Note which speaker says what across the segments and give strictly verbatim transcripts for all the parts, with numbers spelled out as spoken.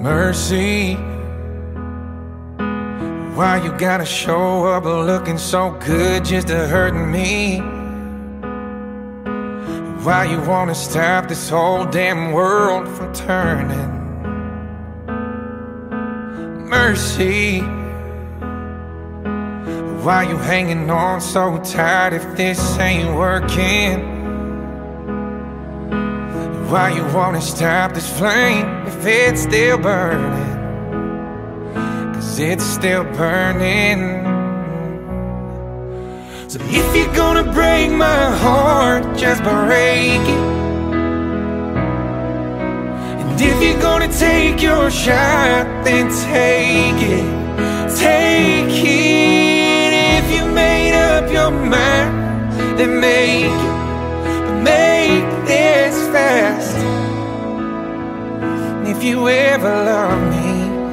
Speaker 1: mercy. Why you gotta show up looking so good just to hurt me? Why you wanna stop this whole damn world from turning? Mercy. Why you hanging on so tight if this ain't working? Why you wanna stop this flame if it's still burning? Cause it's still burning. So if you're gonna break my heart, just break it. And if you're gonna take your shot, then take it. Take it. If you made up your mind, then make it. But make this fast. And if you ever love me,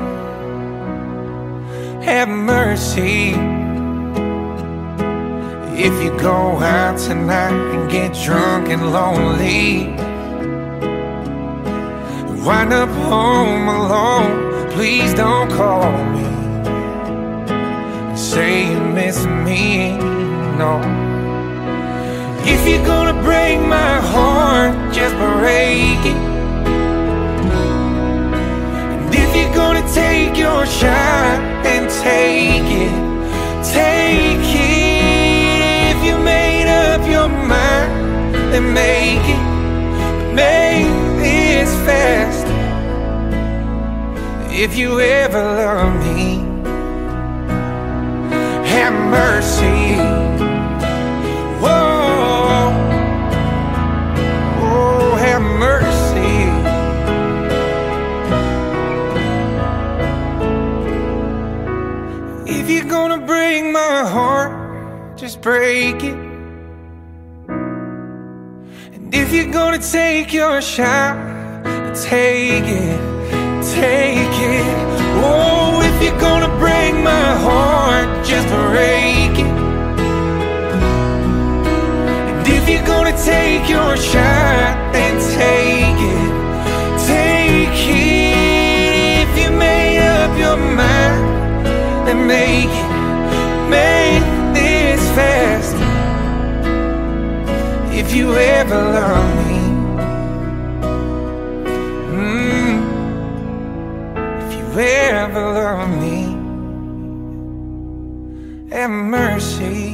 Speaker 1: have mercy. If you go out tonight and get drunk and lonely, wind up home alone, please don't call me and say you miss me, no. If you're gonna break my heart, just break it. And if you're gonna take your shot, then take it. Take it. If you made up your mind, then make it. Make this fast. If you ever love me, have mercy. Whoa, oh, have mercy. If you're gonna break my heart, just break it. And if you're gonna take your shot, take it, take it. Oh, if you're gonna break my heart, just break it. And if you're gonna take your shot, then take it, take it. If you made up your mind, then make it, make this fast. If you ever love me, mm, if you ever love me, have mercy.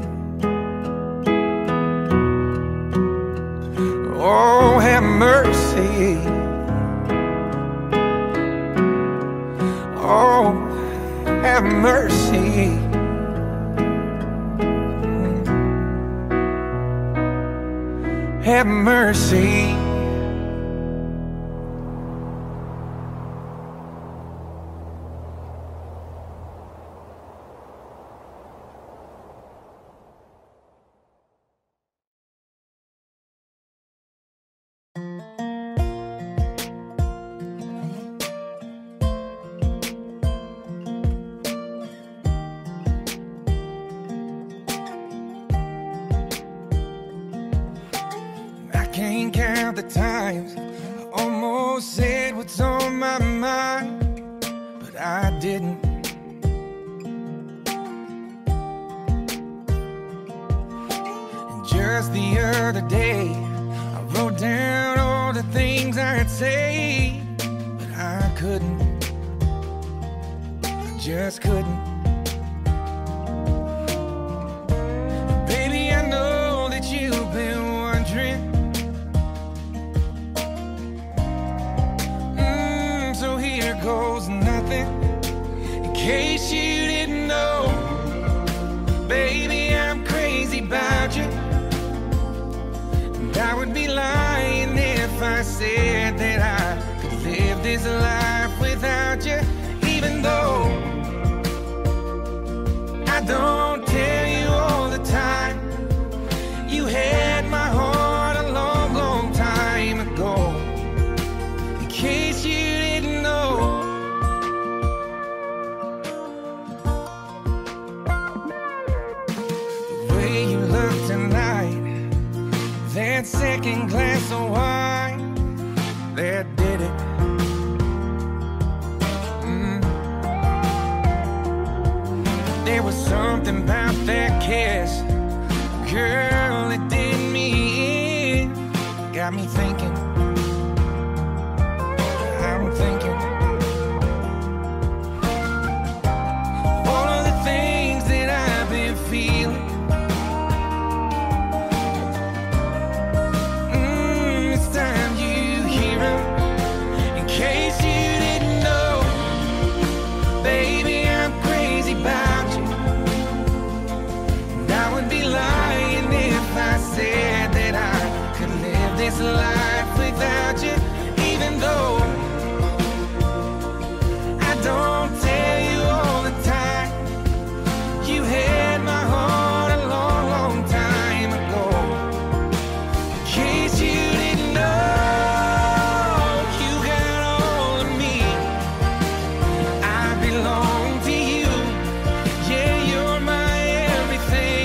Speaker 1: Oh, have mercy. Oh, have mercy. Have mercy. Can't count the times I almost said what's on my mind, but I didn't. And just the other day, I wrote down all the things I'd say, but I couldn't. I just couldn't. And baby, I know that you've been wondering. Goes nothing. In case you didn't know, baby, I'm crazy about you. And I would be lying if I said that I could live this life without you. Even though I don't tell you all the time, you had my heart a long, long time ago. In case you didn't know, that second glass of wine, that did it. something about that kiss, girl, it did me in. Got me thinking, I'm thinking all of the things that I've been feeling. Mm, it's time you hear 'em. In case you didn't know, baby, I'm crazy about you. And I would be lying if I said that I could live this life without you, even though I don't tell you all the time. You had my heart a long, long time ago. In case you didn't know, you got all of me. I belong to you. Yeah, you're my everything.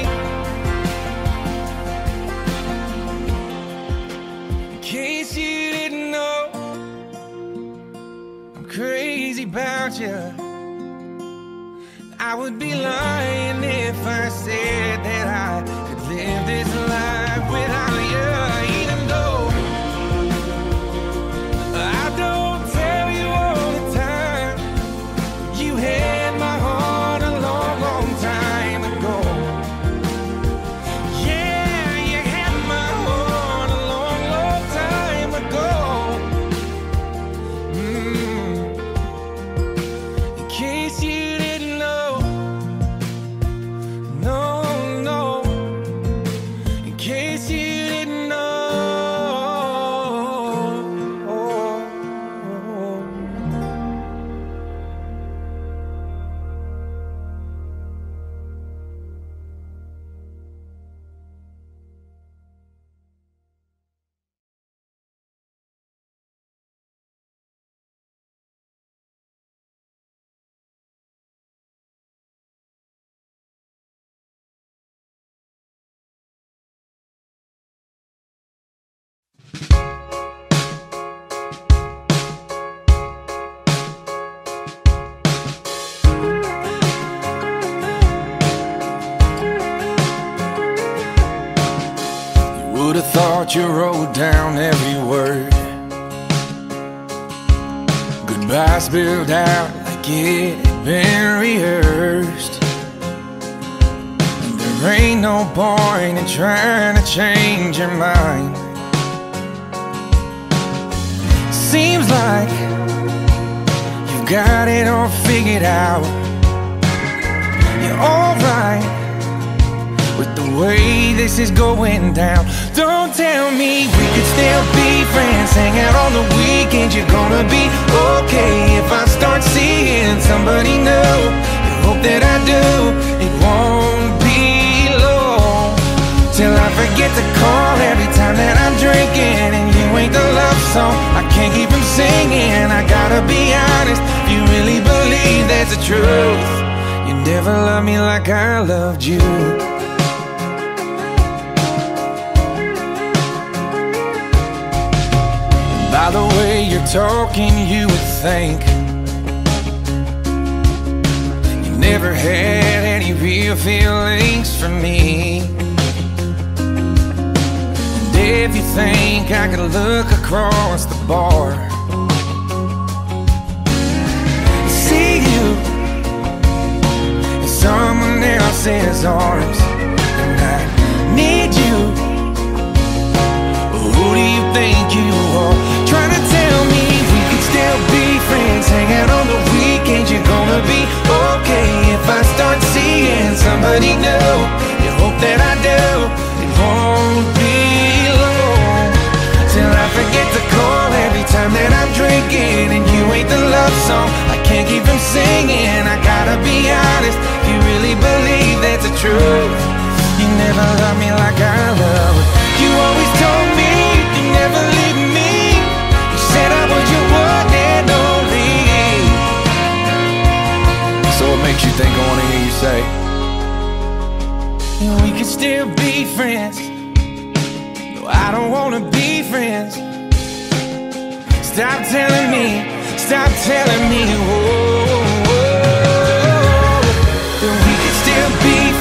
Speaker 1: In case you didn't know, I'm crazy about you. I would be lying if I said that I could live this life without you, even though I don't tell you all the time. You had my heart a long, long time ago. Yeah, you had my heart a long, long time ago. Mm. In case you didn't know, no, no. In case you didn't know. Would've thought you wrote down every word. Goodbye spilled out like it had been rehearsed. And there ain't no point in trying to change your mind. Seems like you've got it all figured out. You're alright with the way this is going down. Don't tell me we could still be friends, hang out on the weekends. You're gonna be okay if I start seeing somebody new. You hope that I do. It won't be long till I forget to call every time that I'm drinking, and you ain't the love song I can't keep from singing. I gotta be honest, if you really believe that's the truth, you never loved me like I loved you. By the way you're talking, you would think you never had any real feelings for me. And if you think I could look across the bar, see you in someone else's arms, and I need you. Who do you think you are? Trying to tell me we could still be friends, hang out on the weekends. You're gonna be okay if I start seeing somebody new. You hope that I do. It won't be long till I forget to call every time that I'm drinking, and you ain't the love song I can't keep from singing. I gotta be honest, if you really believe that's the truth, you never loved me like I love. You always told me you never leave me. You said I was your one and only. So what makes you think I wanna hear you say yeah, we could still be friends? No, I don't wanna be friends. Stop telling me, stop telling me, whoa, whoa, that we could still be friends.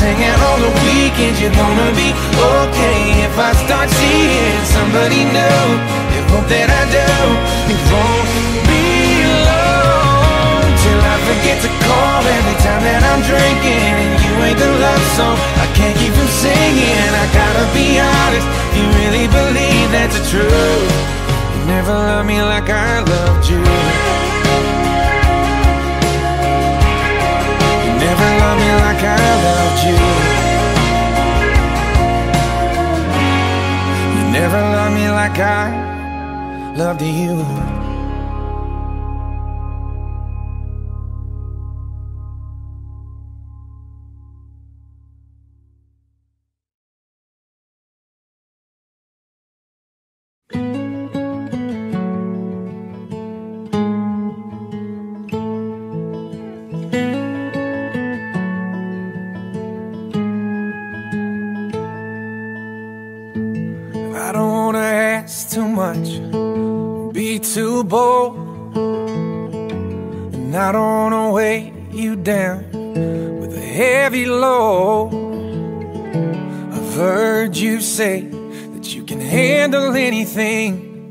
Speaker 1: saying on the weekends you're gonna be okay. If I start seeing somebody new, you hope that I do. It won't be long till I forget to call every time that I'm drinking, and you ain't the love song I can't keep from singing. I gotta be honest, you really believe that's the truth. You never loved me like I loved you. You never loved me like I loved you. You never loved me like I loved you. I don't wanna ask too much, be too bold, and I don't wanna weigh you down with a heavy load. I've heard you say that you can handle anything,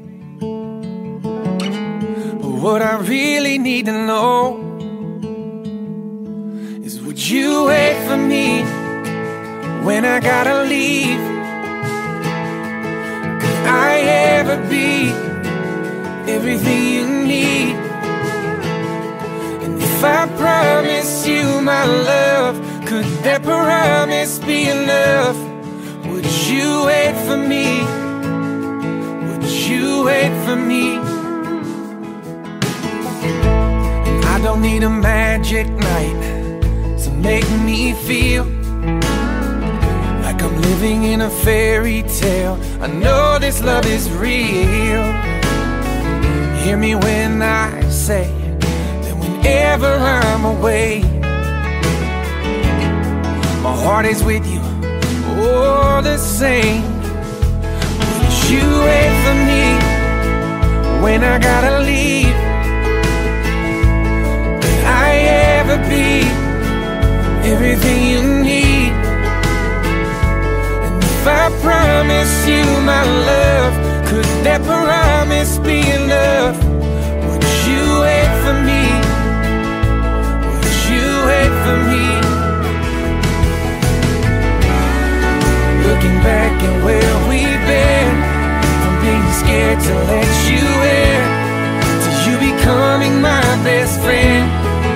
Speaker 1: but what I really need to know is, would you wait for me when I gotta leave? I ever be everything you need? And if I promise you my love, could that promise be enough? Would you wait for me? Would you wait for me? And I don't need a magic night to make me feel like I'm living in a fairy tale. I know this love is real. Hear me when I say that whenever I'm away, my heart is with you, all the same. Would you wait for me when I gotta leave? Could I ever be everything you need? If I promise you my love, could that promise be enough? Would you wait for me? Would you wait for me? Looking back at where we've been, from being scared to let you in, to you becoming my best friend.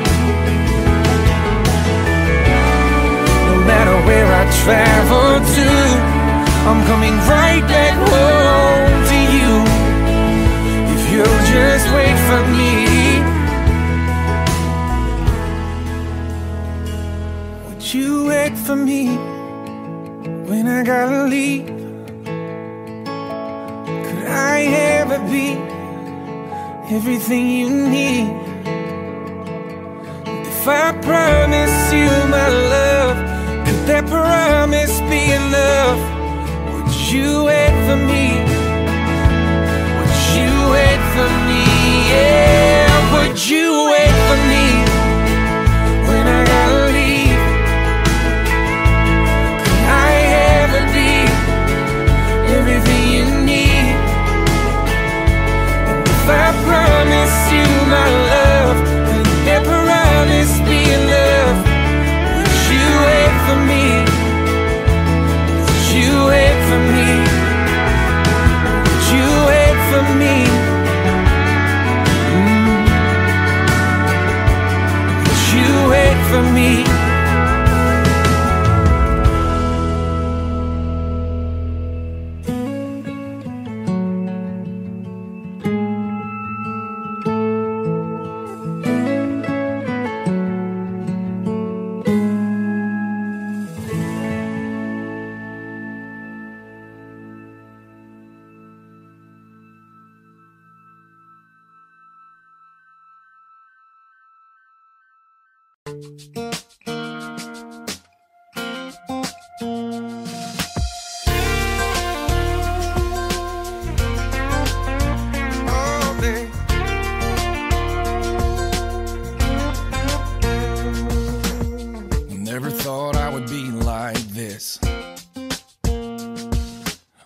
Speaker 1: No matter where I travel to, I'm coming right back home to you. If you'll just wait for me. Would you wait for me when I gotta leave? Could I ever be everything you need? If I promise you my love, could that promise be enough? Would you wait for me? Would you wait for me? Yeah, would you wait for me when I gotta leave? Could I ever be everything you need? And if I promise you my love, could that promise be enough? Would you wait for me? Would you wait for me? Would you wait for me? Mm. Would you wait for me?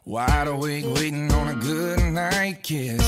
Speaker 1: Wide awake, waiting on a good night kiss.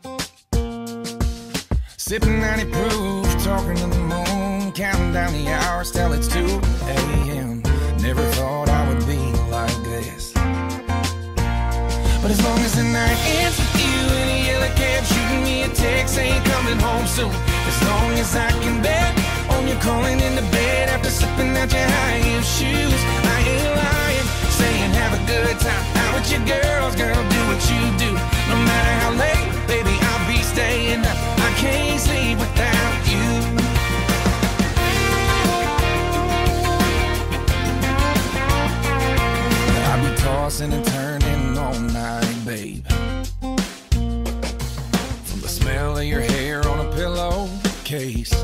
Speaker 1: Sipping ninety proof, talking to the moon, counting down the hours till it's two a m Never thought I would be like this. But as long as the night ends with you in a yellow cab, shooting me a text, ain't coming home soon. As long as I can bet on you calling in the bed after slipping out your high heel shoes. I ain't lying, saying have a good time out with your girls, girl, do what you do. No matter how late, baby, I'll be staying up. I can't sleep without you. I'll be tossing and turning all night, babe. From the smell of your hair on a pillowcase.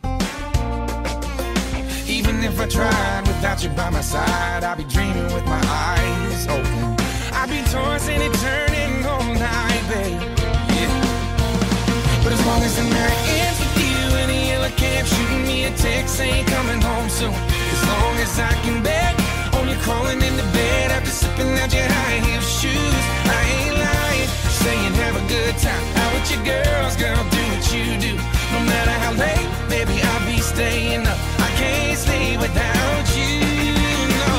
Speaker 1: Even if I tried without you by my side, I'd be dreaming with my eyes open. I'd be tossing and turning all night, babe. Yeah. But as long as the night ends with you in a yellow cab, shooting me a text, ain't coming home soon. As long as I can bet on you calling in the bed after sipping out your high heel shoes. I ain't lying, saying have a good time out with your girls, girl, do what you do. No matter how late, baby, I'll be staying up. I can't sleep without you, no.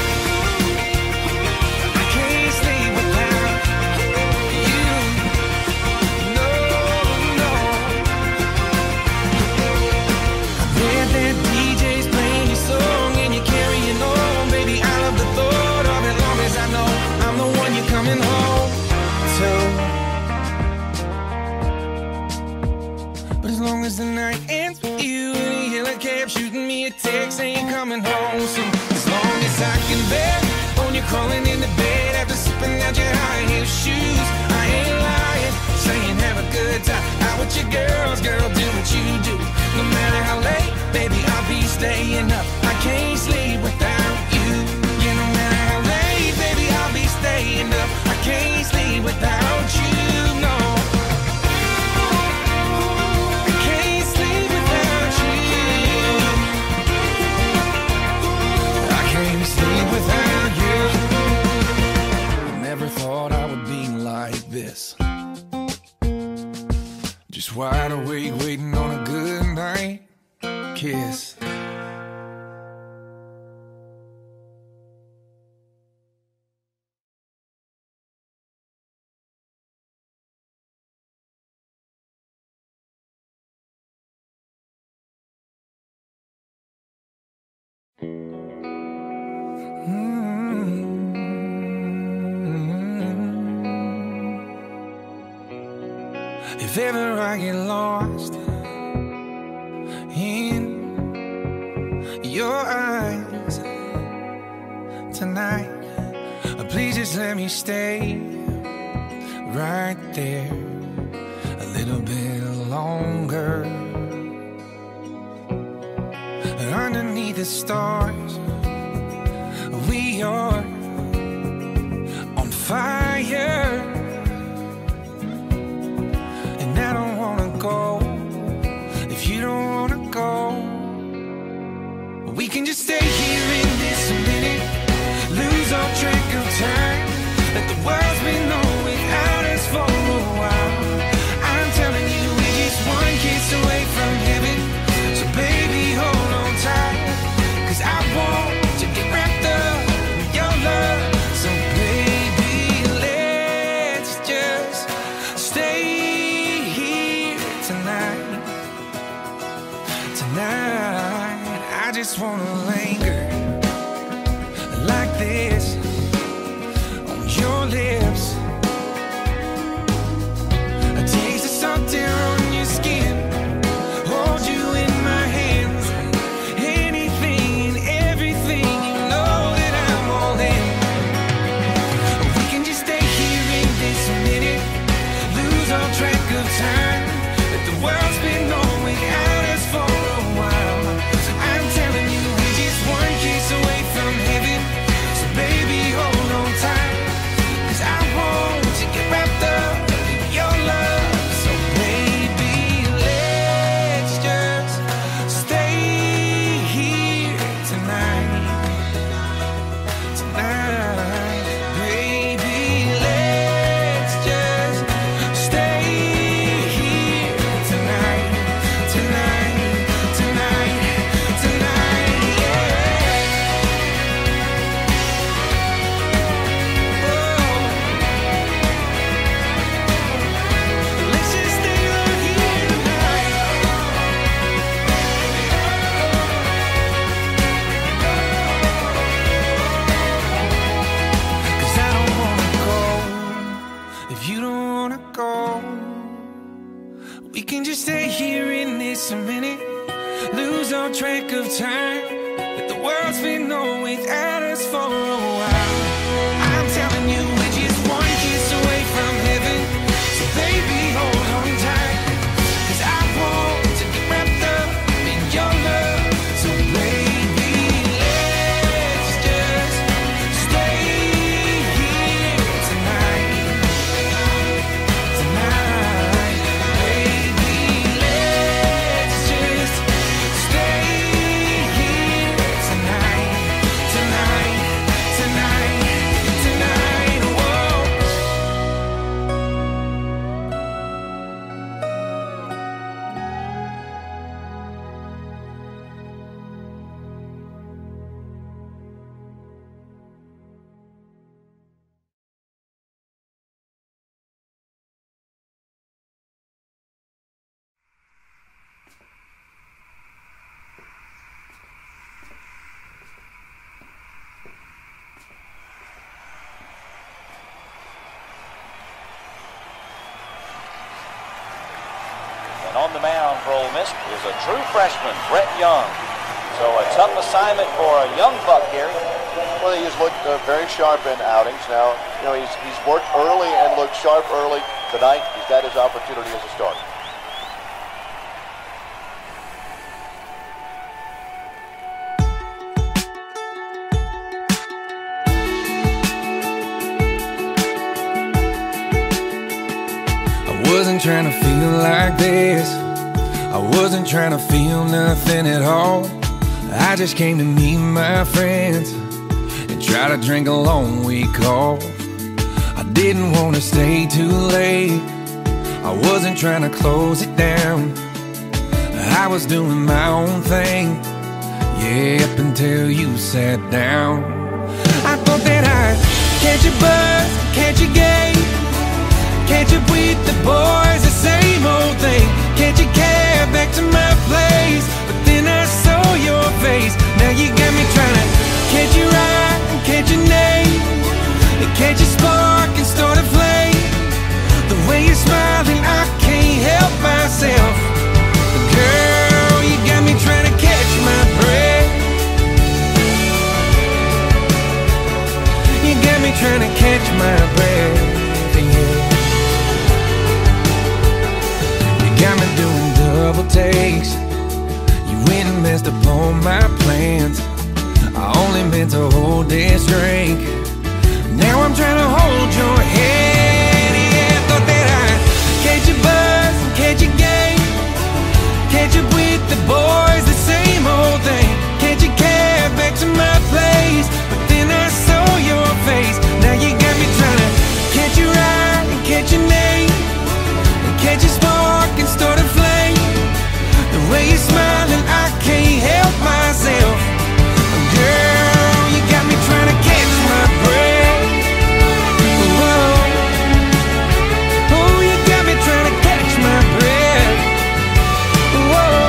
Speaker 1: I can't sleep without you, no, no. I bet that D J's playing your song and you're carrying on, baby. I love the thought of it, long as I know I'm the one you're coming home to. But as long as the night ends with you in a yellow cab, shooting me a text, ain't coming home soon. As long as I can bet on you calling in the bed after sipping out your high heel shoes. I ain't lying, saying have a good time out with your girls, girl, do what you do. No matter how late, baby, I'll be staying up. I can't sleep without you. Yeah, no matter how late, baby, I'll be staying up. I can't sleep without you, no. Without you, I never thought I would be like this. Just wide awake, waiting on a good night kiss. If ever I get lost in your eyes tonight, please just let me stay right there a little bit longer. Underneath the stars, we are on fire. I don't wanna go if you don't wanna go. We can just stay here in this minute, lose all track of time. Let the world's been on without us for a while. I'm telling you, we're just one kiss away from heaven. So baby, hold on tight, 'cause I want to get wrapped up in your love. So baby, let old trick of time that the world's been on without us for a while. I'm telling you, we're just one kiss away from heaven. So baby, hold on tight, 'cause I want to get wrapped up in your love. So baby, let's just stay here tonight. Tonight, baby, let's just stay here tonight. Tonight, tonight, tonight, whoa.
Speaker 2: And on the mound for Ole Miss is a true freshman, BrettYoung. So a tough assignment for a young buck here.
Speaker 3: Well, he has looked uh, very sharp in outings. Now, you know, he's, he's worked early and looked sharp early. Tonight, he's got his opportunity as a starter.
Speaker 1: I wasn't trying to feel like this. I wasn't trying to feel nothing at all. I just came to meet my friends and try to drink a long week off. I didn't want to stay too late. I wasn't trying to close it down. I was doing my own thing, yeah, up until you sat down. I thought that I'd catch a buzz, catch a game, catch up with the boys, the same old thing. Catch a cab back to my place, but then I saw your face. Now you got me trying to catch your eye and catch your name, and catch a spark and start a flame. The way you're smiling, I can't help myself. Girl, you got me trying to catch my breath. You got me trying to catch my breath, yeah. Got me doing double takes. You went and messed up all my plans. I only meant to hold this drink. Now I'm trying to hold your hand. Yeah, I thought that I'd catch a buzz and catch a game, catch up with the boys, the same old thing. Catch a cab back to my place, but then I saw your face. Now you got me trying to catch your eye and catch your name, catch a spark and start a flame. The way you're smiling, I can't help myself. Girl, you got me trying to catch my breath. Whoa. Oh, you got me trying to catch my breath. Whoa.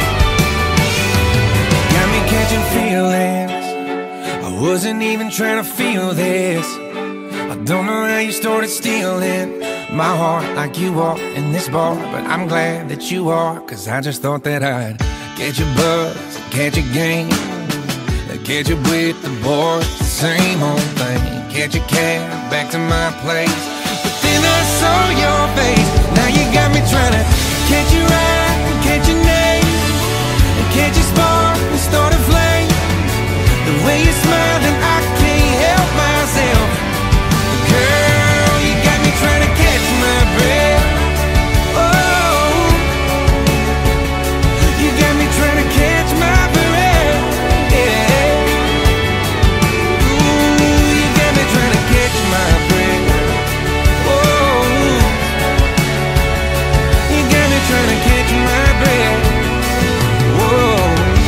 Speaker 1: Got me catching feelings. I wasn't even trying to feel this. I don't know how you started stealing my heart like you are in this bar, but I'm glad that you are, 'cause I just thought that I'd catch a buzz, catch a game, catch up with the boys, the same old thing. Catch a cab back to my place, but then I saw your face. Now you got me trying to catch your eye and catch your name, and catch a spark and start a flame. The way you're smiling, I can't help myself. Girl, you got me trying to catch my breath. Oh, you got me trying to catch my breath. Yeah. Ooh, you got me trying to catch my breath. Oh, you got me trying to catch my breath. Whoa.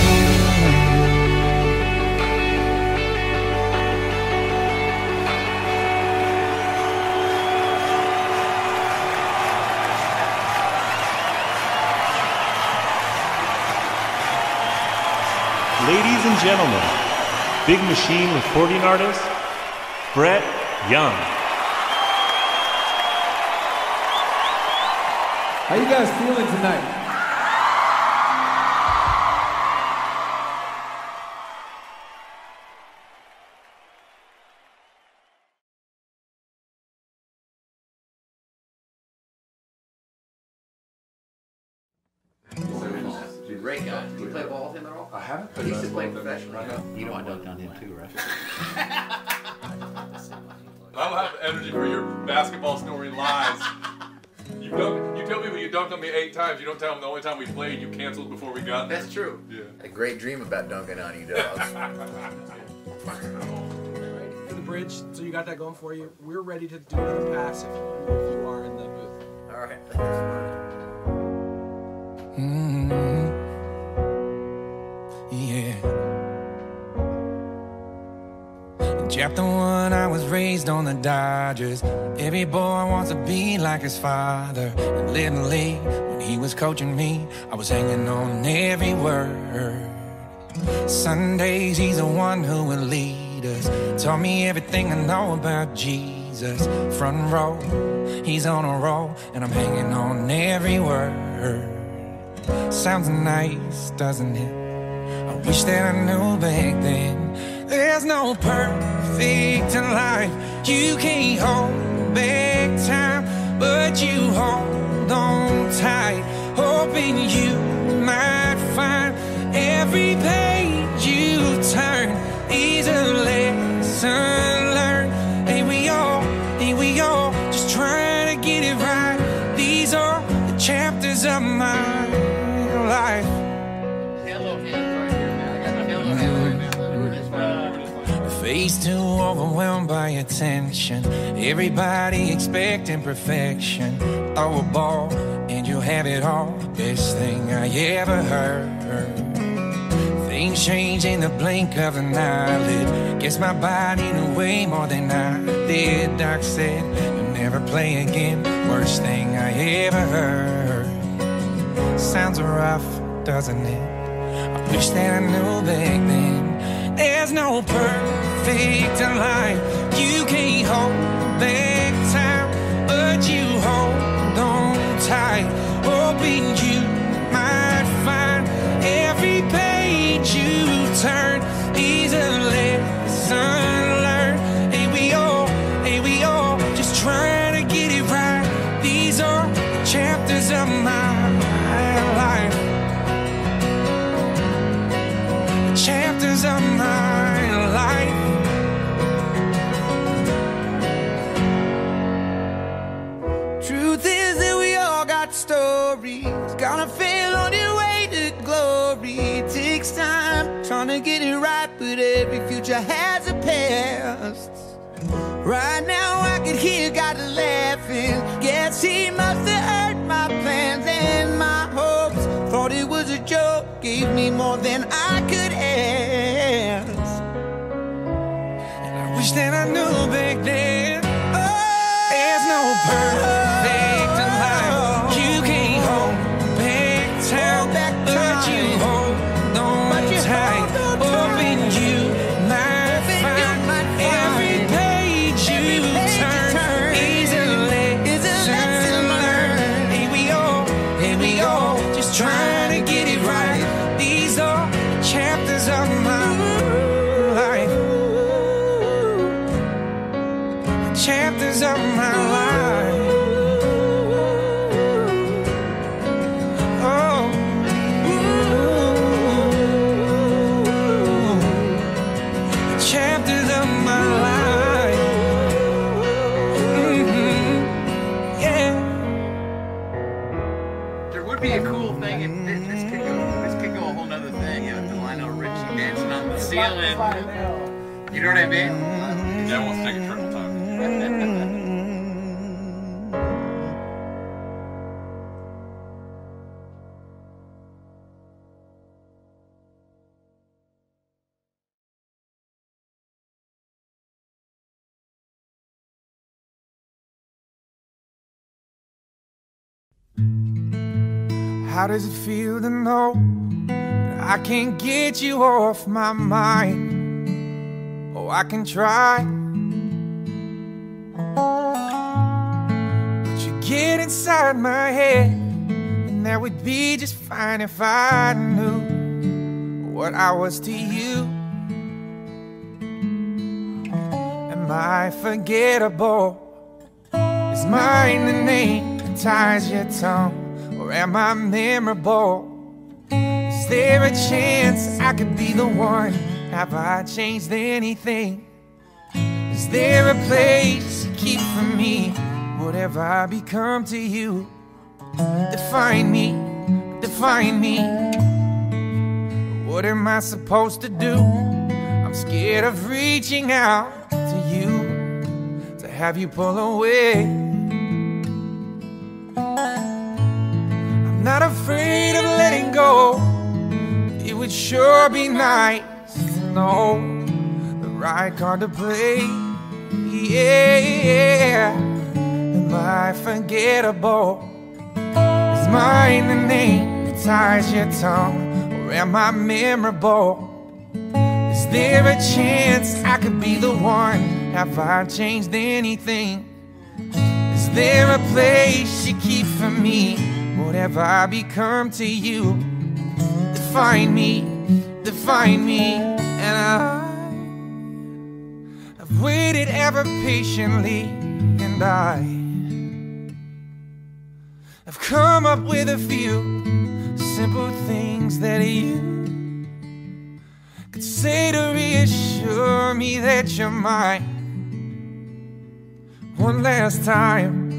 Speaker 4: Ladies and gentlemen, Big Machine recording artist, BrettYoung.
Speaker 5: How you guys feeling tonight? you play ball with him at all?
Speaker 6: I haven't.
Speaker 5: He used to play professionally.
Speaker 7: You know I dunked on him too, right?
Speaker 6: I don't have the energy for your basketball story lies. You, dunk, you tell people you dunked on me eight times. You don't tell them the only time we played you canceled before we got there.
Speaker 5: That's true.
Speaker 6: Yeah.
Speaker 5: A great dream about dunking on you, dogs.
Speaker 8: To the bridge, so you got that going for you. We're ready to do another pass if you, if you are in the booth.
Speaker 5: All right.
Speaker 1: Mm-hmm. Yeah. Chapter one, I was raised on the Dodgers. Every boy wants to be like his father. And Little League, when he was coaching me, I was hanging on every word. Sundays, he's the one who will lead us. Taught me everything I know about Jesus. Front row, he's on a roll, and I'm hanging on every word. Sounds nice, doesn't it? I wish that I knew back then. There's no perfect life. You can't hold back time, but you hold on tight, hoping you might find every page you turn is a lesson learned. Ain't we all, ain't we all just trying to get it right? These are the chapters of my life. Face too overwhelmed by attention. Everybody expecting perfection. Throw a ball and you'll have it all. Best thing I ever heard. Things change in the blink of an eyelid. Guess my body knew way more than I did. Doc said you'll never play again. Worst thing I ever heard. Sounds rough, doesn't it? I wish that I knew back then. There's no perfect life. You can't hold back time, but you hold on tight, hoping you might find every page you turn is a lesson learned. Ain't we all, ain't we all just trying to get it right? These are the chapters of my life. Chapters of my life. Truth is that we all got stories. Gonna fail on your way to glory. It takes time trying to get it right, but every future has a past. Right now I could hear God laughing. Guess he must have heard my plans and my hopes. Thought it was a joke, gave me more than I could ask. And I wish that I knew back then. Oh, there's no perfect life. You can't hold back time, but you hold on tight, hoping you might find every page you turn is a lesson learned. Ain't we all, ain't we all just trying to get it right? These are chapters of my life. Chapters of my life. Oh, chapters of my life. Mm-hmm. Yeah.
Speaker 5: There would be a cool thing if this, this could go. This could go a whole nother thing. You know, the Lionel Richie dancing on the ceiling. You know what I mean?
Speaker 6: Yeah, wants to take a triple time.
Speaker 1: How does it feel to know that I can't get you off my mind? Oh, I can try, but you get inside my head, and that would be just fine if I knew what I was to you. Am I forgettable? Is mine the name that ties your tongue? Or am I memorable? Is there a chance I could be the one? Have I changed anything? Is there a place you keep for me? What have I become to you? Define me, define me. What am I supposed to do? I'm scared of reaching out to you, to have you pull away. I'm not afraid of letting go. It would sure be nice to know the right card to play. Yeah, am I forgettable? Is mine the name that ties your tongue? Or am I memorable? Is there a chance I could be the one? Have I changed anything? Is there a place you keep for me? What have I become to you? Define me, define me. And I, I've waited ever patiently, and I I've come up with a few simple things that you could say to reassure me that you're mine. One last time.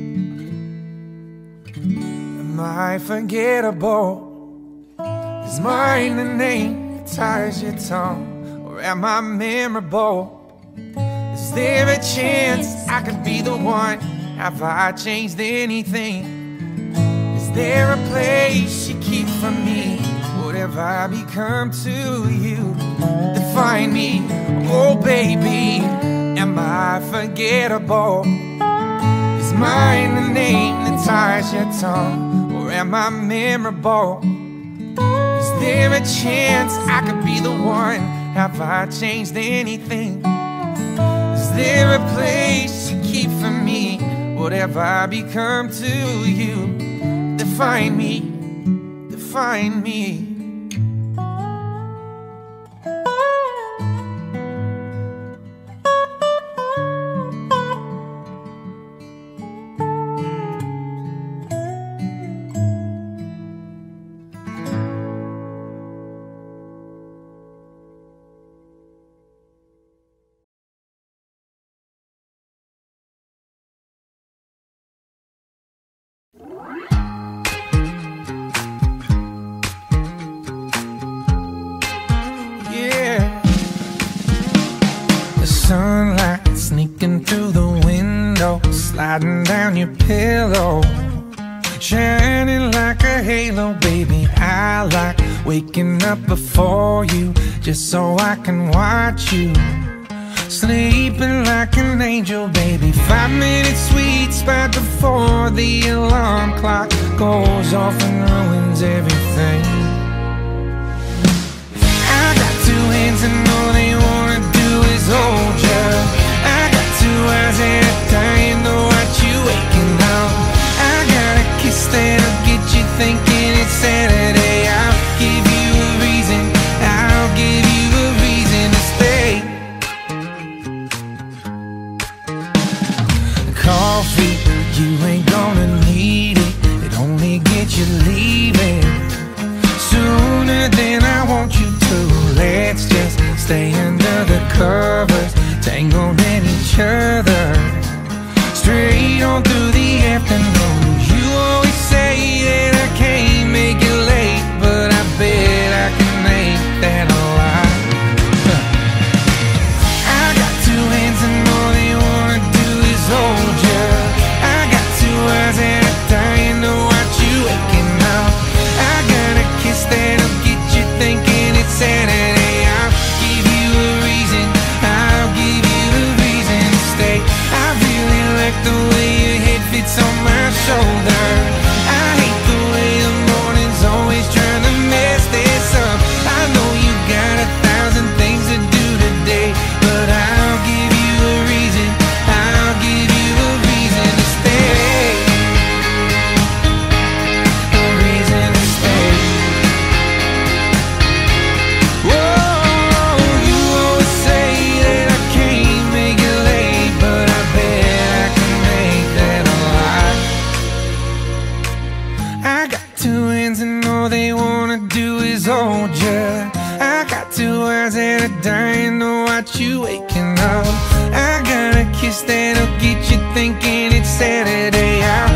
Speaker 1: Am I forgettable? Is mine the name that ties your tongue? Or am I memorable? Is there a chance I could be the one? Have I changed anything? Is there a place you keep for me? What have I become to you? Define me, oh baby. Am I forgettable? Is mine the name that ties your tongue? Or am I memorable? Is there a chance I could be the one? Have I changed anything? Is there a place you keep for me? What have I become to you? Define me, define me. Sunlight sneaking through the window, sliding down your pillow, shining like a halo, baby. I like waking up before you, just so I can watch you sleeping like an angel, baby. Five minutes sweet spot before the alarm clock goes off and ruins everything. I got two hands and all they wanna do is hold you. I got two eyes and a dying to watch you waking up. I got a kiss that'll get you thinking it's Saturday. I'll give you a reason, I'll give you a reason to stay. Coffee, you ain't gonna need it, it only gets you leaving sooner than I want you to. Let's just stay under the covers, tangled in each other, straight on through the afternoon. You always say that I can't make it late, but I bet I can make that a lie. Huh. I got two hands and all they wanna do is hold you. I got two eyes and I'm dying to watch you waking up. I got a kiss that'll get you thinking it's Saturday. I'll give you a reason, I'll give you a reason to stay. I really like the way your head fits on my shoulder. I hate the way the morning's always trying to mess this up. I know you got a thousand things to do today, but I'll give you a reason, I'll give you a reason to stay. A reason to stay. Whoa, you always say that I can't make it late, but I bet I can make that a lie. you waking up. I got a kiss that'll get you thinking it's Saturday. I